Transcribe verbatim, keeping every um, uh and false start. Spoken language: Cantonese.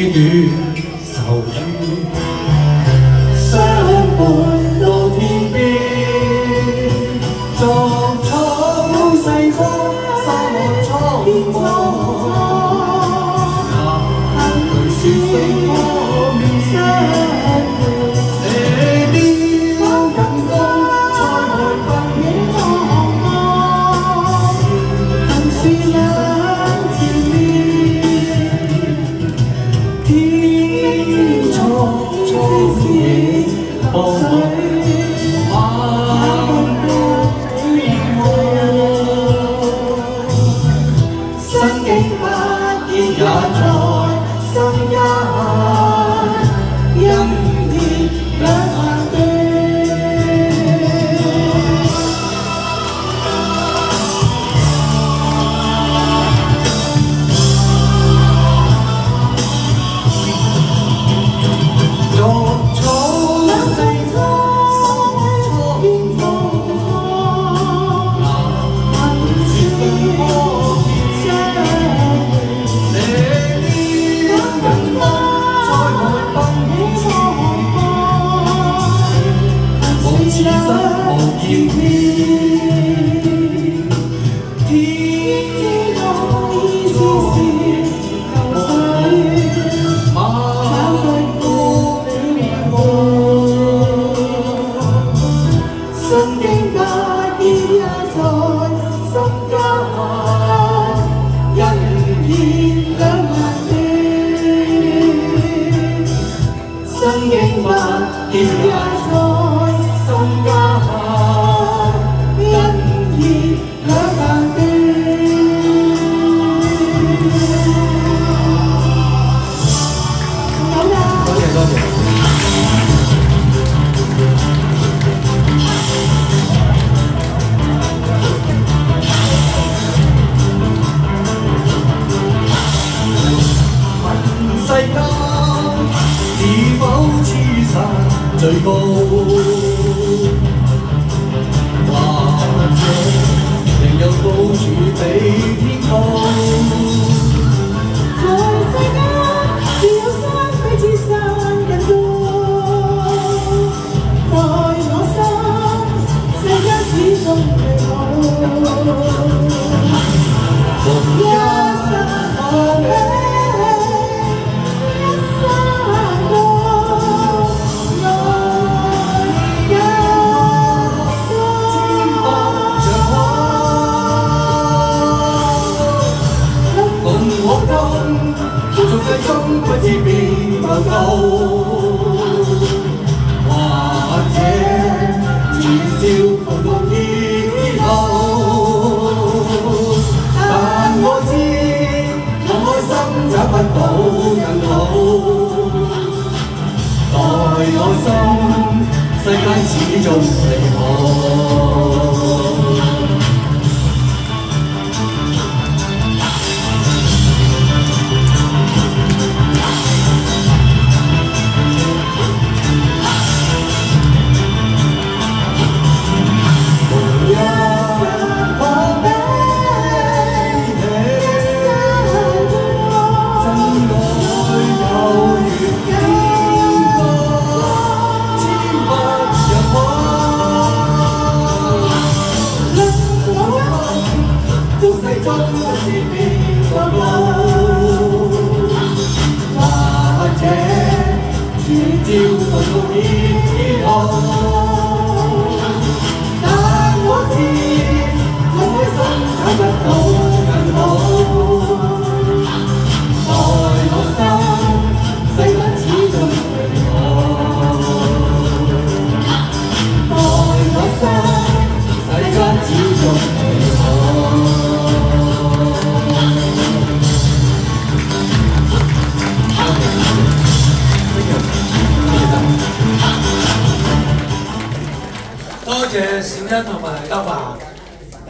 怨愁怨，相伴到天邊，逐草細風，沙漠蒼茫，眼淚是星火面相會，射雕引風，塞外不影茫茫，恨是兩條面，天錯錯野茫茫。 身經百厭也在心間，因熱兩眼綠草細風，初見風霜，恨是星火面此生無見面，天知我意思是流水，找不到你我。身經百厭也在心間，因熱兩眼睛。身經百厭也在。 心間因熱兩眼睛。好啦，多謝多謝。問世間是否痴神最高？ 仍有高處比天高，在世間只有山比此山更高。待我心，世間始終美好。一生何必？ 俗世中不知變舊舊，或者轉照同途以後。但我知，我開心找不到更好。待我心，世間始終美好。 照到到以後，但我知我開心找不到更好。待我心，世間始終美好。待我心，世間始終美好。 多謝小欣同埋嘉華。